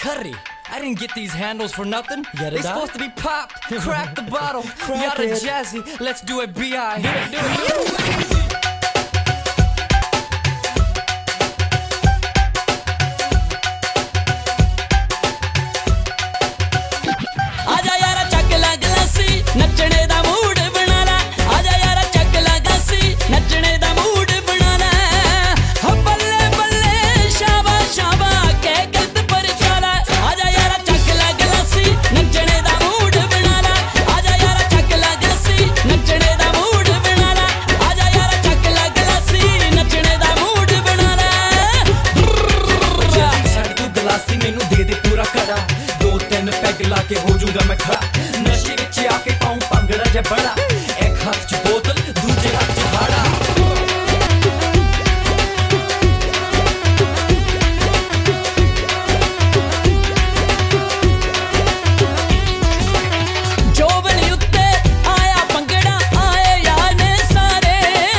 curry. I didn't get these handles for nothing. They supposed to be popped. Crack the bottle. Crack Yada it. jazzy. Let's do it, B.I. Do it. आजा यारा चक ला गलासी नचने दा mood बना ला आजा यारा चक ला गलासी नचने दा mood बना ला हो बल्ले बल्ले शाबा शाबा के गलत पर चला आजा यारा चक ला गलासी नचने दा मूड बना ला आजा यारा चक ला गलासी नचने दा मूड बना ला आजा यारा चक ला गलासी नचने दा मूड बना ला छड़ तू गलासी मैनू दे दे पूरा कड़ा दो तीन पैग ला के हो जाऊंगा मैं खड़ा नशे विच आके पाऊं भंगड़ा जे बड़ा एक हाथ च बोतल दूजे हाथ च हाड़ा जोबन उत्ते आया भंगड़ा आए यार ने सारे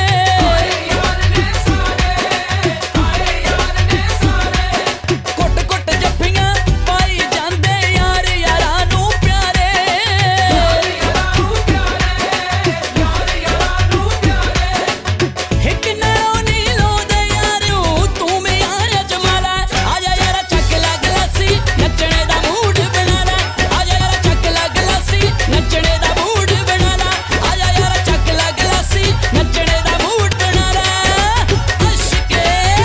कुट कुट जफ्फियां पाई जांदे यार यारां नू प्यारे हिक नालों नी लोदे यारू तू मैं आया जमाला आजा यारा चक ला गलासी नचने दा मूड बना ला आजा यारा चक ला गलासी नचने दा मूड बना ला आजा यारा चक ला गलासी नचने दा मूड बना ला अशके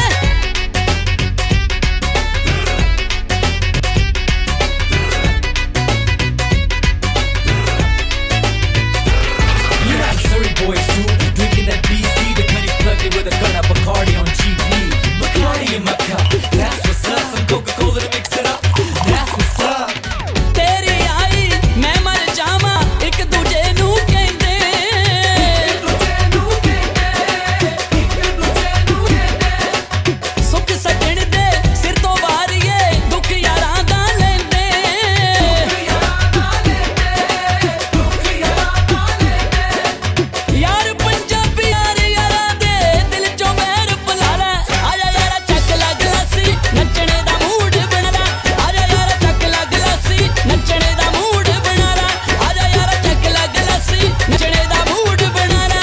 You not Surrey boys too, drinking that BC. The penny plugged it with a gun up Bacardi on GP. Bacardi in my cup, that's what's up. Some Coca-Cola to mix it up, that's what's up. तेरी आई मैं मर जावां एक दूजे नू कहंदे सुख सजण दे सिर तो वारिए दुख यारां दा लैंदे यार पंजाबी यार यारा दे दिल चों मैर पला ला आजा यारा चक ला गलासी नचने दा मूड बना ला आजा यारा चक ला गलासी नचने दा मूड बना ला आजा यारा चक ला गलासी नचने दा मूड बना ला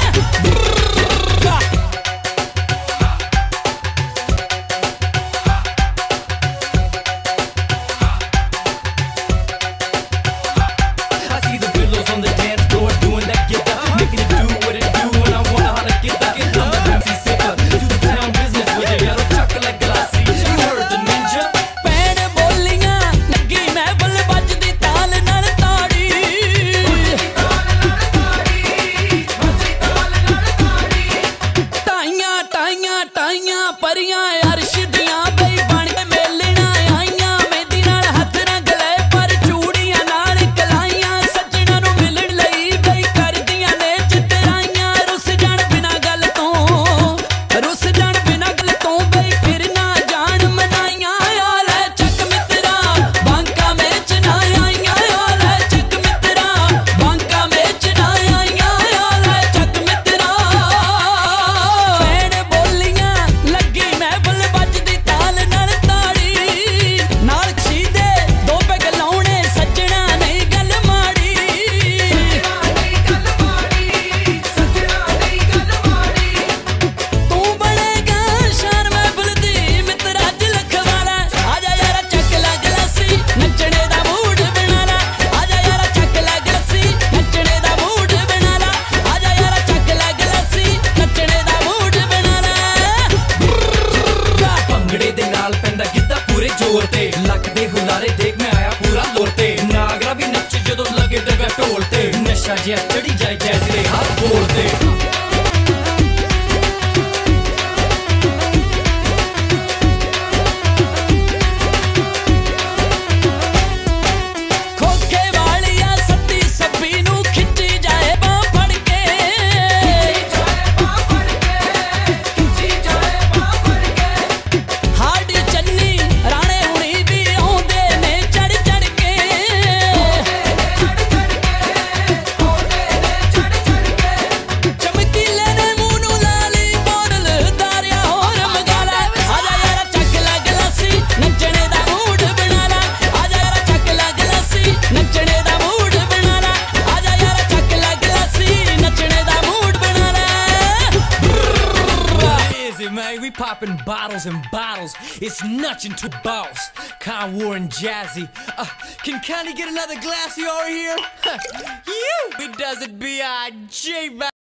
I see the pillows on the dance floor doing that get up, making it do what it do, and I wanna how to get that. I'm the MC sipper, do the town business with it. Yellow chocolate glassy, you heard the ninja. पैण बोलियां लगी मैं बल बजदी ताल नाल ताड़ी टाइयां टाइयां टाइयां परियां अर्श दियां बई बन के मेलना आईयां मेहंदी नाल हथ रंग ले पर चूड़ियां नाल कलाइयां सज्जणा नू मिलण लई बई करदियां ने चितराइयां रुस जाण बिना गल तो बई फिर ना जान मनाइयां आ ले चक मित्रा बांका मेच ना आईयां आ ले चक मित्रा बांका मेच ना आईयां आ ले चक मित्रा पैण बोलियां लगी मैं बल बजदी ताल नाल ताड़ी नाल छीदे दो पैग लाउणे सज्जणा नहीं गल माड़ी तू बनेगा शान मैं बुलदी मित्रा च लखवाला आजा यारा चक ला गलासी नचने दा मूड बना ला आजा यारा चक ला गलासी नचने दा मूड बना ला आजा यारा चक ला गलासी नचने दा मूड बना ला ਭੰਗੜੇ ਦੇ ਨਾਲ ਪੈਂਦਾ ਗਿੱਧਾ ਪੂਰੇ ਜ਼ੋਰ ਤੇ ਲੱਕ ਦੇ ਹੁਲਾਰੇ ਦੇਖ ਮੈਂ ਆਇਆ ਪੂਰਾ ਲੋਰ ਤੇ ਨਾਗਰਾ ਵੀ ਨੱਚ ਜਦੋਂ ਲੱਗੇ ਡਗਾ ਢੋਲ ਤੇ ਨਸ਼ਾ ਜਿਹਾ ਚੜੀ ਜਾਏ ਜੈਸੇ ਦੇ ਹੱਥ ਬੋਲ ਤੇ खोखे वालिया सत्ती सब्बी नू खिच्ची जाए बां फड़ के हाडी चन्नी राणे हुणी भी आउंदे ने चढ़ चढ़ के चमक popping bottles and bottles. It's nutching to boss. Con Warren Jazzy. Can Connie get another glassy over here? You! He does it B.I.G.